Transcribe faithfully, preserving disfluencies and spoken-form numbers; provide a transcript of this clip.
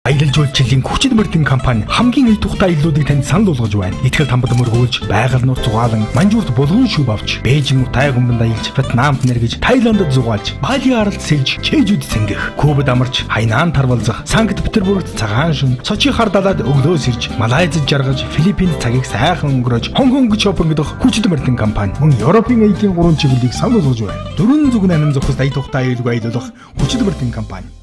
Аялал жуулчлалын хүчит мөрдөн компани хамгийн их тухтай аяллуудыг танд санал болгож байна. Итгэл тамбад мөргүүлж, байгаль нууц зугаалan, манжуурт булган шүв авч, Бээжин утай гомбонд аялж, Вьетнамд нэргэж, Таиландд зугаалж, Бали аралд сэлж, Чежүд сэнгэх, Кубад амарч, Хайнан тарвалзах, Санкт Петербургт цагаан шөн, Сочи хар далаад өглөө сэрж, Малайзад жаргаж, Филиппинд цагийг сайхан өнгөрөөж, Хонконг шопинг дэх хүчит мөрдөн компани мөн Европын аяллын гурван чиглэлийг санал болгож байна. Дөрвөн зүг нанам зохист ая тухтай аюулгүй аялуулах хүчит мөрдөн компани.